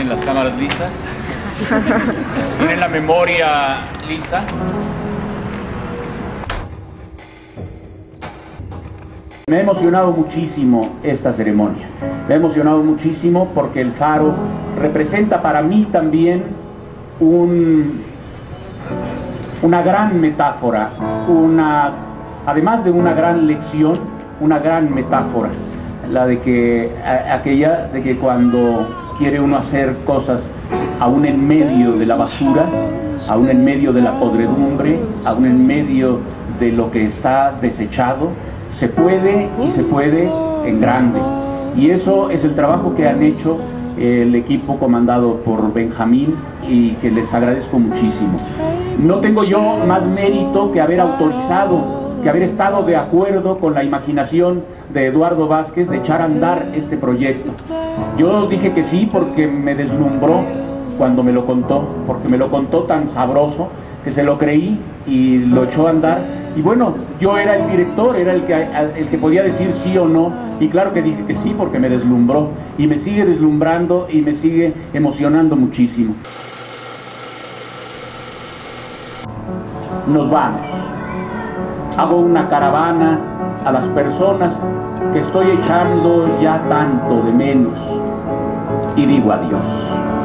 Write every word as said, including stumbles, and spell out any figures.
¿Tienen las cámaras listas? ¿Tienen la memoria lista? Me ha emocionado muchísimo esta ceremonia. Me ha emocionado muchísimo porque el faro representa para mí también un, una gran metáfora, una, además de una gran lección, una gran metáfora, la de que a, aquella de que cuando quiere uno hacer cosas aún en medio de la basura, aún en medio de la podredumbre, aún en medio de lo que está desechado, se puede y se puede en grande. Y eso es el trabajo que han hecho el equipo comandado por Benjamín y que les agradezco muchísimo. No tengo yo más mérito que haber autorizado, que haber estado de acuerdo con la imaginación de Eduardo Vázquez de echar a andar este proyecto. Yo dije que sí porque me deslumbró cuando me lo contó, porque me lo contó tan sabroso que se lo creí y lo echó a andar. Y bueno, yo era el director, era el que, el que podía decir sí o no, y claro que dije que sí porque me deslumbró, y me sigue deslumbrando y me sigue emocionando muchísimo. Nos vamos. Hago una caravana a las personas que estoy echando ya tanto de menos, y digo adiós.